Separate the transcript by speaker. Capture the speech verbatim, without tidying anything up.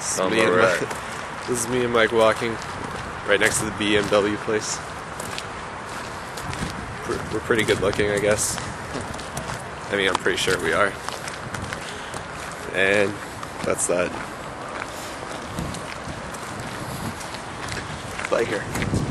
Speaker 1: This
Speaker 2: On
Speaker 1: is,
Speaker 2: the
Speaker 1: me and
Speaker 2: right.
Speaker 1: Mike, this is me and Mike walking right next to the B M W place. We're, we're pretty good looking, I guess. I mean, I'm pretty sure we are. And that's that. Bye here.